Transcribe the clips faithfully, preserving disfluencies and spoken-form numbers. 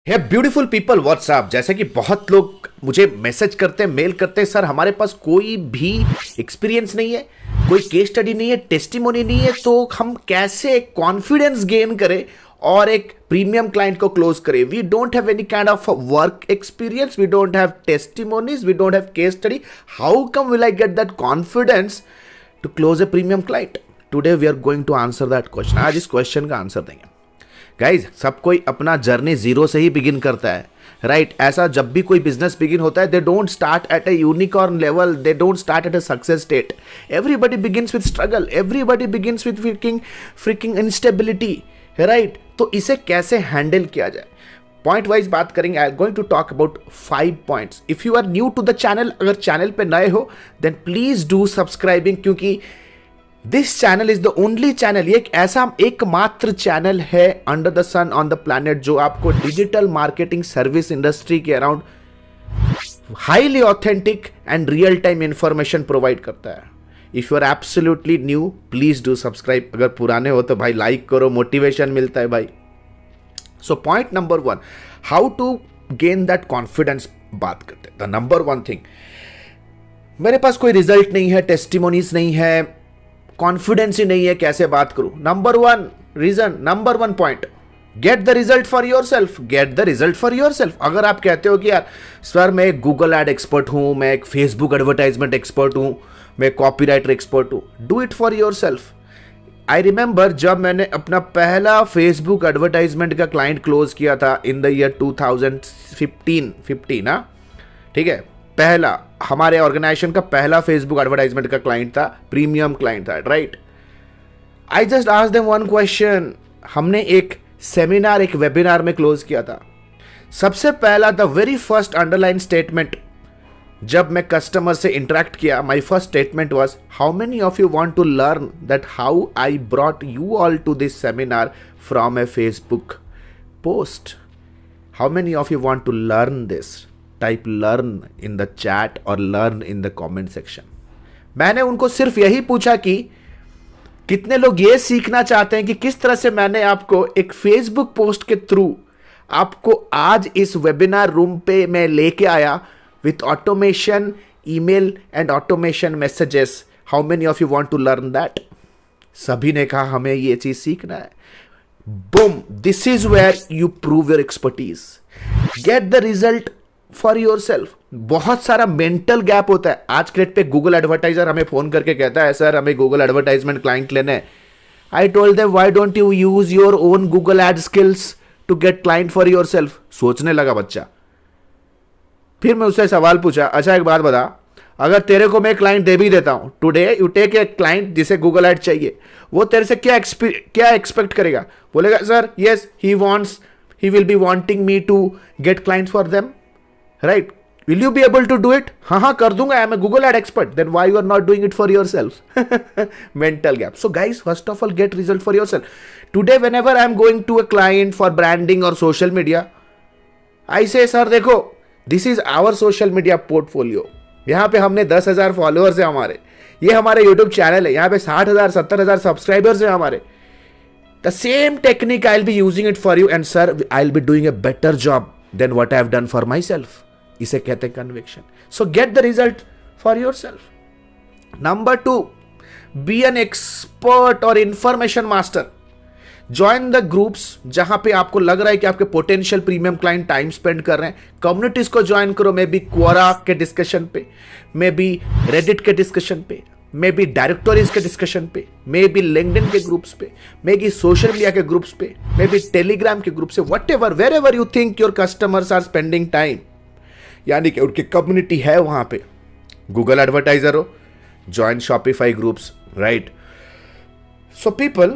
है beautiful people WhatsApp. जैसे कि बहुत लोग मुझे मैसेज करते हैं, मेल करते हैं, सर हमारे पास कोई भी एक्सपीरियंस नहीं है, कोई केस स्टडी नहीं है, टेस्टिमोनी नहीं है, तो हम कैसे कॉन्फिडेंस गेन करें और एक प्रीमियम क्लाइंट को क्लोज करें। We don't have any kind of work experience, we don't have testimonials, we don't have case study, how come will I get that confidence to close a premium client? Today we are going to answer that question. आज इस question का answer देंगे। Guys, सब कोई अपना journey zero से ही begin करता है, राइट right? ऐसा जब भी कोई बिजनेस बिगिन होता है, they don't start at a unicorn level, they don't start at a success state. Everybody begins with struggle, everybody begins with freaking freaking instability, right? तो इसे कैसे हैंडल किया जाए, पॉइंट वाइज बात करेंगे। I am going to talk about five points. If you are new to the channel, अगर channel पे नए हो देन प्लीज डू सब्सक्राइबिंग, क्योंकि this channel is the only channel, ये एक ऐसा एकमात्र चैनल है under the sun on the planet जो आपको डिजिटल मार्केटिंग सर्विस इंडस्ट्री के around highly authentic and real time information provide करता है। If you are absolutely new please do subscribe. अगर पुराने हो तो भाई लाइक करो, मोटिवेशन मिलता है भाई। So point number one, how to gain that confidence बात करते हैं। द नंबर वन थिंग, मेरे पास कोई रिजल्ट नहीं है, टेस्टिमोनीज नहीं है, कॉन्फिडेंस ही नहीं है, कैसे बात करूं? Number one reason, number one point, get the result for yourself. Get the result for yourself. अगर आप कहते हो कि यार सर मैं एक गूगल एड एक्सपर्ट हूं, मैं एक फेसबुक एडवर्टाइजमेंट एक्सपर्ट हूं, मैं कॉपीराइटर एक्सपर्ट हूं, do it for yourself. I remember जब मैंने अपना पहला फेसबुक एडवर्टाइजमेंट का क्लाइंट क्लोज किया था in the year two thousand fifteen fifteen ना, ठीक है, पहला हमारे ऑर्गेनाइजेशन का पहला फेसबुक एडवर्टाइजमेंट का क्लाइंट था, प्रीमियम क्लाइंट था, right? I just asked them one question. हमने एक सेमिनार, एक वेबिनार में क्लोज किया था। सबसे पहला, the very first underline statement जब मैं कस्टमर से इंटरेक्ट किया, my first statement was, how many of you want to learn that how I brought you all to this seminar from a Facebook post? How many of you want to learn this? Type learn in the chat और learn in the comment section. मैंने उनको सिर्फ यही पूछा कि कितने लोग ये सीखना चाहते हैं कि किस तरह से मैंने आपको एक फेसबुक पोस्ट के थ्रू आपको आज इस वेबिनार रूम पे मैं लेके आया with automation email and automation messages. How many of you want to learn that? सभी ने कहा हमें ये चीज सीखना है। Boom, this is where you prove your expertise. Get the result for yourself. बहुत सारा मेंटल गैप होता है। आज के डेट पे गूगल एडवर्टाइजर हमें फोन करके कहता है, सर हमें गूगल एडवर्टाइजमेंट क्लाइंट लेने हैं। I told them, why don't you use your own Google ad skills to get client for yourself? सोचने लगा बच्चा। फिर मैं उससे सवाल पूछा, अच्छा एक बात बता, अगर तेरे को मैं क्लाइंट दे भी देता हूं, today you take a client जिसे गूगल एड चाहिए, वो तेरे से क्या क्या एक्सपेक्ट करेगा? बोलेगा sir yes he wants he will be wanting me to get client for them, right? Will you be able to do it? हाँ हाँ कर दूंगा, I am a Google ad expert. Then why you are not doing it for yourself? Mental gap. So guys, first of all get result for yourself. Today whenever I am going to a client for branding और social media, I say sir देखो this is our social media portfolio. यहाँ पे हमने दस हजार followers है हमारे, ये हमारे यूट्यूब चैनल है, यहाँ पे साठ हजार सत्तर हजार सब्सक्राइबर्स है हमारे। The same technique I will be using it for you and sir I will be doing a better job than what I have done for myself. इसे कहते हैं conviction. So get the result for yourself. Number two, be an expert और information master. Join the groups जहां पे आपको लग रहा है कि आपके potential premium client time spend कर रहे हैं। कम्युनिटीज को ज्वाइन करो, मे बी क्वोरा के डिस्कशन पे, मे बी रेडिट के डिस्कशन पे, मे बी डायरेक्टोरीज के डिस्कशन पे, मे बी लिंक्डइन के ग्रुप्स पे, मे बी सोशल मीडिया के ग्रुप्स पे, मे बी टेलीग्राम के ग्रुप से, whatever wherever you think your customers are spending time, यानी कि उनकी कम्युनिटी है वहां पे। गूगल एडवर्टाइजर हो, join Shopify groups, right? So people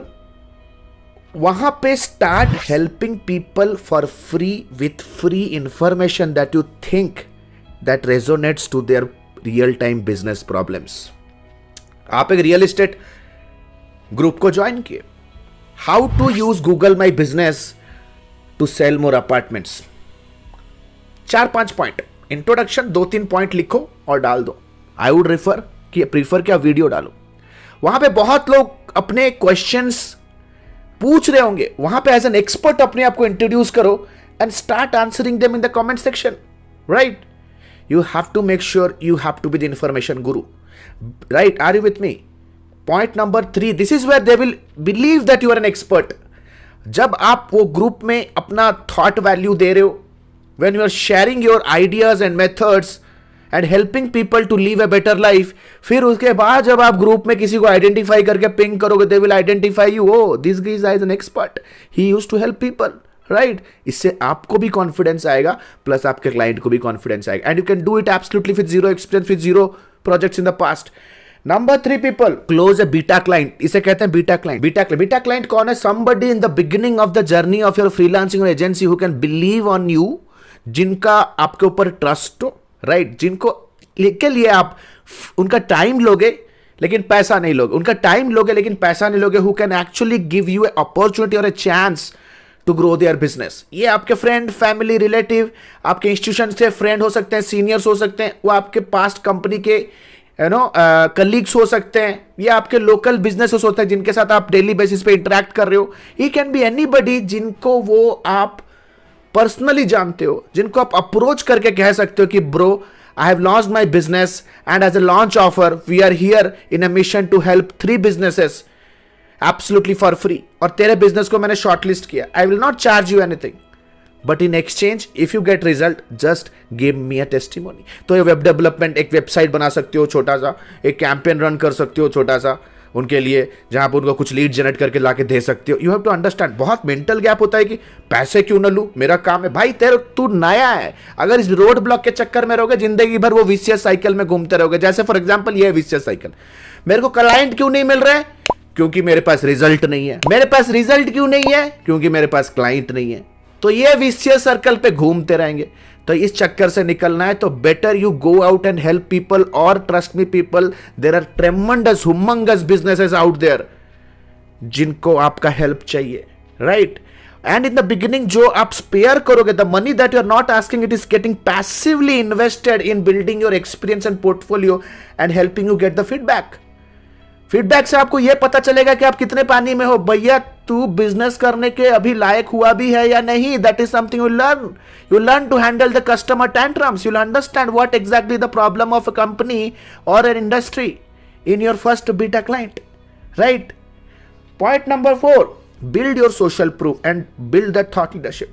वहां पे start helping people for free with free information that you think that resonates to their real time business problems. आप एक रियल एस्टेट ग्रुप को join किए, how to use Google my business to sell more apartments. चार पांच point introduction, दो तीन point लिखो और डाल दो। आई वुड रिफर कि प्रीफर क्या वीडियो डालो। वहां पे बहुत लोग अपने क्वेश्चंस पूछ रहे होंगे, वहां पे एज एन एक्सपर्ट अपने आप को इंट्रोड्यूस करो and start answering them in the comment section, right? You have to make sure you have to be the information guru, right? Are you with me? Point number three, this is where they will believe that you are an expert. जब आप वो group में अपना thought value दे रहे हो, when you are sharing your ideas and methods and helping people to live a better life, फिर उसके बाद जब आप ग्रुप में किसी को आइडेंटिफाई करके पिंग करोगे, they will identify you, oh this guy is an expert, he used to help people, right? इससे आपको भी कॉन्फिडेंस आएगा, प्लस आपके क्लाइंट को भी कॉन्फिडेंस आएगा, and you can do it absolutely with zero experience, with zero projects in the past. Number three people close a beta client. इसे कहते हैं beta client. Beta beta client कौन है? Somebody in the beginning of the journey of your freelancing agency who can believe on you, जिनका आपके ऊपर trust हो, right? जिनको के लिए आप उनका टाइम लोगे लेकिन पैसा नहीं लोगे, उनका टाइम लोगे लेकिन पैसा नहीं लोगे, who can actually give you a opportunity और a chance to grow their business. ये आपके फ्रेंड, फैमिली, रिलेटिव, आपके इंस्टीट्यूशन से फ्रेंड हो सकते हैं, सीनियर्स हो सकते हैं, वो आपके पास्ट कंपनी के यू नो कलीग्स हो सकते हैं, ये आपके लोकल बिजनेसेस होते हैं जिनके साथ आप डेली बेसिस पे इंटरेक्ट कर रहे हो. ही कैन बी एनीबडी जिनको वो आप पर्सनली जानते हो, जिनको आप अप्रोच करके कह सकते हो कि bro I have launched my business and as a launch offer we are here in a mission to help three businesses absolutely for free. और तेरे बिजनेस को मैंने शॉर्टलिस्ट किया. I will not charge you anything, but in exchange if you get result just give me a testimony. तो ये web development, एक website बना सकते हो छोटा सा, एक कैंपेन रन कर सकते हो छोटा सा उनके लिए, जहां पर उनको कुछ लीड जनरेट करके लाके दे सकते हो. You have to understand. बहुत मेंटल गैप होता है कि पैसे क्यों ना लूं, मेरा काम है. भाई तेरे तू नया है, अगर इस रोड ब्लॉक के चक्कर में रहोगे जिंदगी भर वो विशियस साइकिल में घूमते रहोगे. जैसे फॉर एग्जांपल ये विशियस साइकिल, मेरे को क्लाइंट क्यों नहीं मिल रहे? क्योंकि मेरे पास रिजल्ट नहीं है. मेरे पास रिजल्ट क्यों नहीं है? क्योंकि मेरे पास क्लाइंट नहीं है. तो ये विशियस सर्कल पे घूमते रहेंगे. तो इस चक्कर से निकलना है तो better you go out and help people. और trust me people, there are tremendous humongous businesses out there जिनको आपका हेल्प चाहिए, right? And in the beginning जो आप स्पेयर करोगे, the money that you are not asking, it is getting passively invested in building your experience and portfolio and helping you get the feedback. Feedback से आपको यह पता चलेगा कि आप कितने पानी में हो. भैया तू बिजनेस करने के अभी लायक हुआ भी है या नहीं. That is something you learn. You learn to handle the customer tantrums. You understand what exactly the problem of a company और an industry in your first beta client, right? Point number four, build your social proof and build that thought leadership.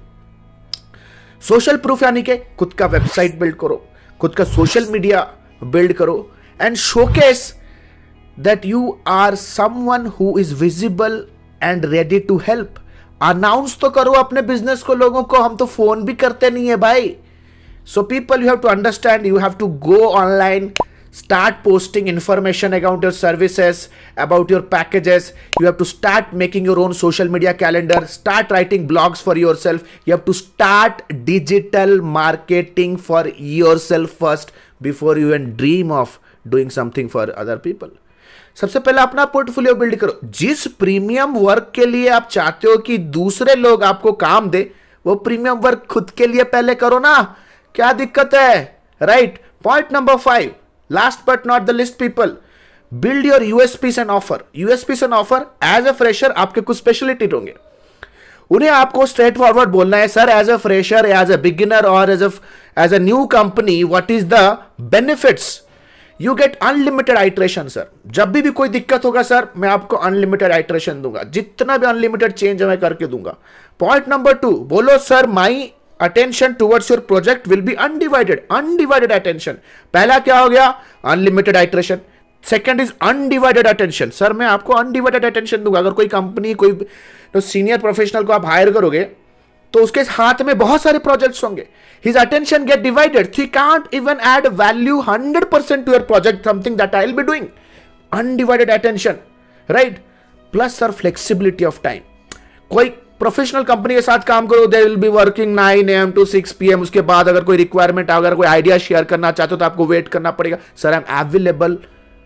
Social proof यानी कि खुद का website build करो, खुद का social media build करो and showcase that you are someone who is visible and ready to help. Announce तो करो अपने बिजनेस को लोगों को. हम तो फोन भी करते नहीं है भाई. So people, you have to understand, you have to go online, start posting information about your services, about your packages. You have to start making your own social media calendar, start writing blogs for yourself. You have to start digital marketing for yourself first before you even dream of doing something for other people. सबसे पहले अपना portfolio build करो. जिस premium work के लिए आप चाहते हो कि दूसरे लोग आपको काम दे, वो प्रीमियम वर्क खुद के लिए पहले करो ना. क्या दिक्कत है, right? Point number five, last but not the least people, build your USPs and offer. USPs and offer, as a fresher आपके कुछ स्पेशलिटी होंगे, उन्हें आपको स्ट्रेट फॉरवर्ड बोलना है. Sir as a fresher, as a beginner और as a as a new company, what is the benefits? You get unlimited iteration. Sir जब भी भी कोई दिक्कत होगा सर मैं आपको अनलिमिटेड आइट्रेशन दूंगा, जितना भी अनलिमिटेड चेंज मैं करके दूंगा. पॉइंट नंबर टू, बोलो sir my attention towards your project will be undivided. Undivided attention. पहला क्या हो गया? Unlimited iteration. Second is undivided attention. Sir मैं आपको अनडिवाइडेड अटेंशन दूंगा. अगर कोई कंपनी, कोई तो सीनियर प्रोफेशनल को आप हायर करोगे तो उसके हाथ में बहुत सारे प्रोजेक्ट्स होंगे. His attention get divided. He can't even add value one hundred percent to your project, something that I'll be doing. Undivided attention, right? Plus sir flexibility of time. कोई प्रोफेशनल कंपनी के साथ काम करो, they will be working nine a m to six p m. उसके बाद अगर कोई requirement, अगर कोई आइडिया शेयर करना चाहते हो तो आपको वेट करना पड़ेगा. Sir I am available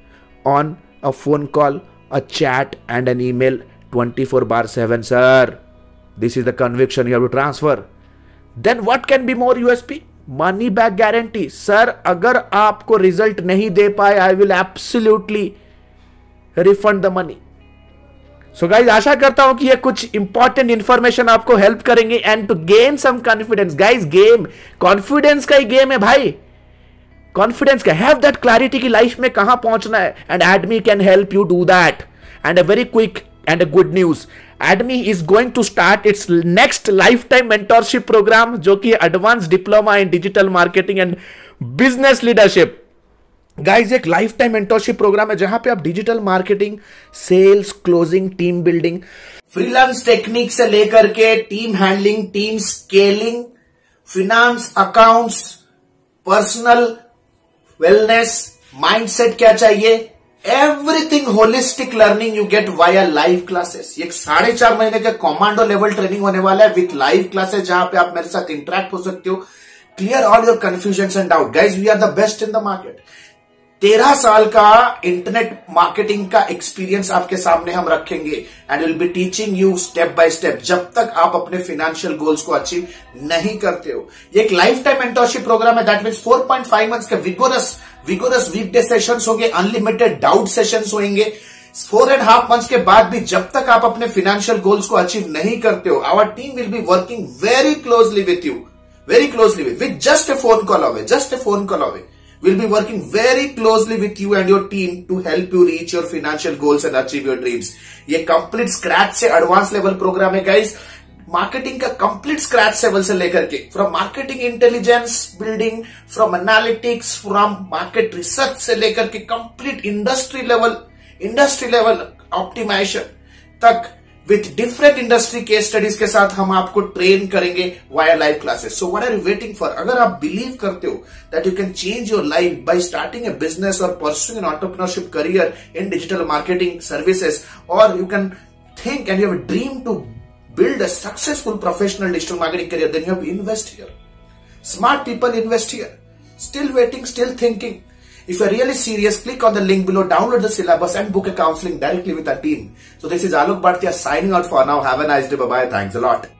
on a phone call, a chat and an email twenty-four bar seven. Sir, this is the conviction you have to transfer. Then what can be more U S P? Money back guarantee. Sir अगर आपको result नहीं दे पाए, I will absolutely refund the money. So guys आशा करता हूं कि ये कुछ इंपॉर्टेंट इंफॉर्मेशन आपको हेल्प करेंगे and to gain some confidence. Guys game confidence का ही गेम है भाई, कॉन्फिडेंस का। हैव दैट क्लैरिटी की लाइफ में कहां पहुंचना है, and ADMI can help you do that. And a very quick and a good news, ADMI is going to start its next life time mentorship program, जो कि advance diploma in digital marketing and business leadership. Guys एक life time mentorship program है जहां पे आप digital marketing, sales, closing, team building, freelance technique से लेकर के team handling, team scaling, finance, accounts, personal wellness, mindset क्या चाहिए, everything holistic learning you get via live classes. ये साढ़े चार महीने का कमांडो लेवल ट्रेनिंग होने वाला है विथ लाइव क्लासेस, जहां पे आप मेरे साथ इंटरेक्ट हो सकते हो, clear all your confusion and doubt. Guys we are the best in the market. तेरह साल का इंटरनेट मार्केटिंग का एक्सपीरियंस आपके सामने हम रखेंगे and will be teaching you step by step, जब तक आप अपने फाइनेंशियल गोल्स को अचीव नहीं करते हो। ये एक लाइफ टाइम मेंटरशिप प्रोग्राम है, that means four point five months के विगोरस विगोरस वीकडे सेशंस होंगे, अनलिमिटेड डाउट सेशंस होंगे। फोर एंड हाफ मंथ्स के बाद भी जब तक आप अपने फाइनेंशियल गोल्स को अचीव नहीं करते हो, our team will be working very closely with you, very closely with with just a phone call away, just a phone call away. We'll be working very closely with you and your team to help you reach your financial goals and achieve your dreams. ये complete scratch से advanced level program है guys, marketing का complete scratch level से लेकर के, from marketing intelligence building, from analytics, from market research से लेकर के complete industry level, industry level optimization तक with different industry case studies के साथ हम आपको ट्रेन करेंगे via live classes. So what are you waiting for? अगर आप बिलीव करते हो that you can change your life by starting a business और pursuing an entrepreneurship career in digital marketing services, और you can think and you have a dream to build a successful professional digital marketing career, then you have to invest here. Smart people invest here. Still waiting, still thinking. If you're really serious, click on the link below, download the syllabus and book a counseling directly with our team. So this is Alok Bhartia signing out for now. Have a nice day. Bye-bye. Thanks a lot.